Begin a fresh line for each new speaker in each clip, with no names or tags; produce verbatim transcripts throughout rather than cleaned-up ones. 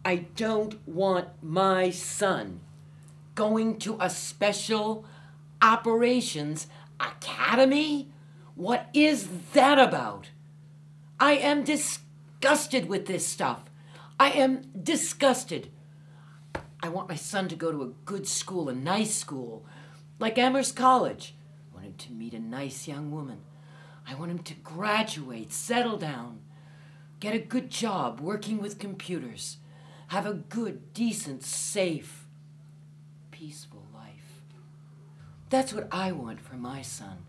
I don't want my son going to a special operations academy. What is that about? I am disgusted with this stuff. I am disgusted. I want my son to go to a good school, a nice school, like Amherst College. I want him to meet a nice young woman. I want him to graduate, settle down, get a good job working with computers, have a good, decent, safe, peaceful life. That's what I want for my son.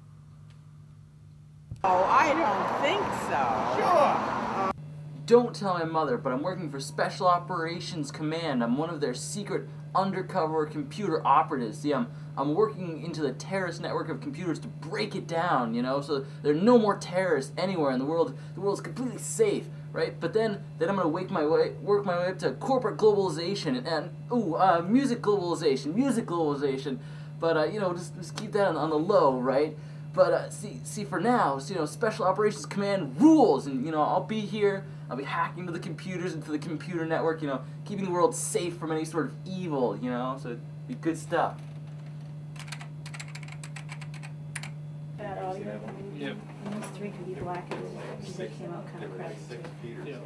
Oh, I don't think so.
Sure. Don't tell my mother, but I'm working for Special Operations Command. I'm one of their secret undercover computer operatives. See, I'm, I'm working into the terrorist network of computers to break it down, you know, so there are no more terrorists anywhere in the world. The world's completely safe, right? But then, then I'm gonna wake my way, work my way up to corporate globalization and, and ooh, uh, music globalization, music globalization. But uh, you know, just, just keep that on, on the low, right? But uh, see, see, for now, so, you know, Special Operations Command rules, and you know, I'll be here. I'll be hacking into the computers, into the computer network. You know, keeping the world safe from any sort of evil. You know, so it'd be good stuff.
That audio.
Yep.
And those three can be black and they came out kind of crappy too.
Yep.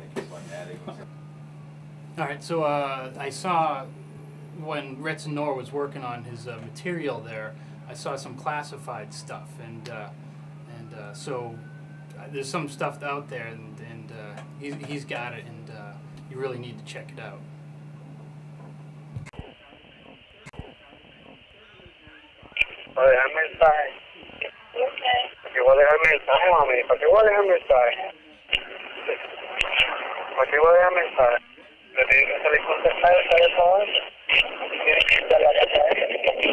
All right, so uh, I saw when Retz Nor was working on his uh, material there, I saw some classified stuff, and uh, and uh, so uh, there's some stuff out there, and, and uh, he's, he's got it, and uh, you really need to check it out.
Para dejar mensaje. ¿Para qué voy a dejar mensaje, mami? ¿Para qué voy a dejar mensaje? ¿Para qué voy a dejar mensaje? ¿Le tiene que salir contestar esa de esa hora? ¿Tiene que estar la casa de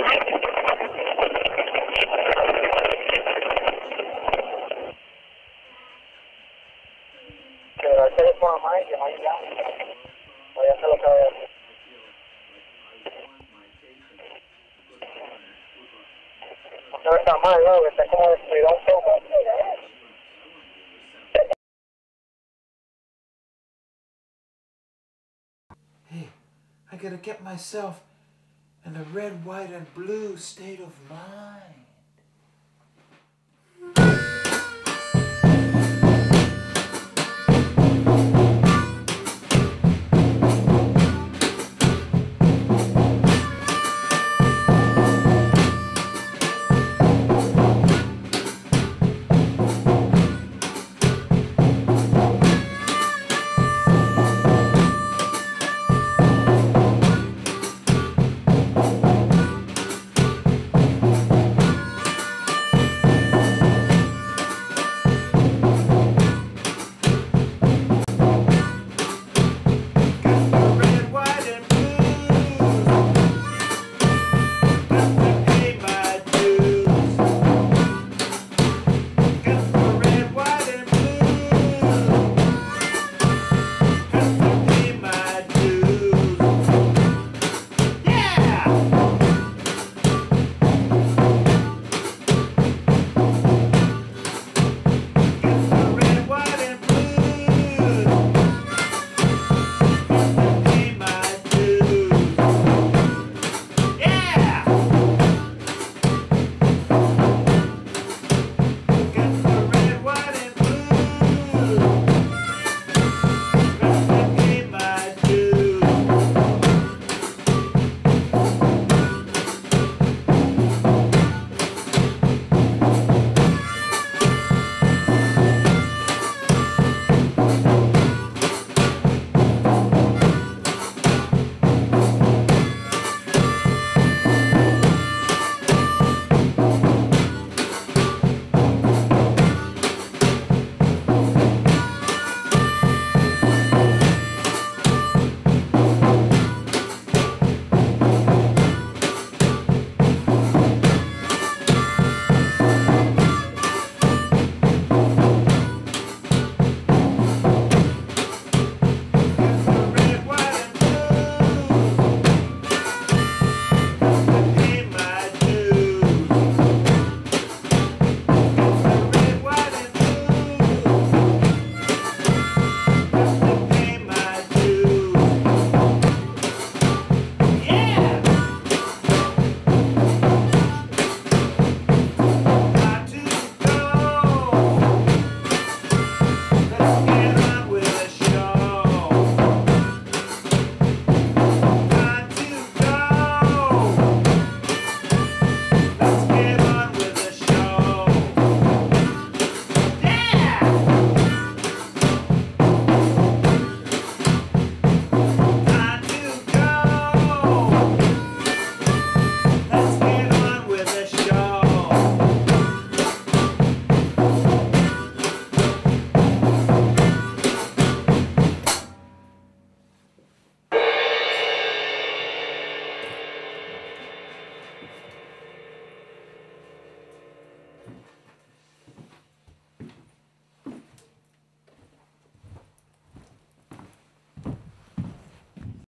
que le da el teléfono a Mike, que Mike llame. Voy a hacer lo que voy a hacer. No está mal, ¿no? Que está como descuidado un poco.
Hey, I gotta get myself in a red, white, and blue state of mind.